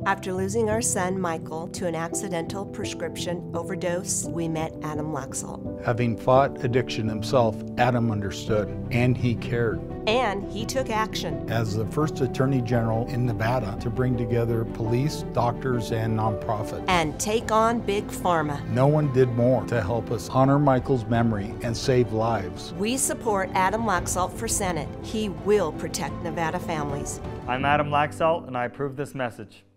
After losing our son, Michael, to an accidental prescription overdose, we met Adam Laxalt. Having fought addiction himself, Adam understood, and he cared. And he took action. As the first Attorney General in Nevada to bring together police, doctors, and nonprofits. And take on Big Pharma. No one did more to help us honor Michael's memory and save lives. We support Adam Laxalt for Senate. He will protect Nevada families. I'm Adam Laxalt, and I approve this message.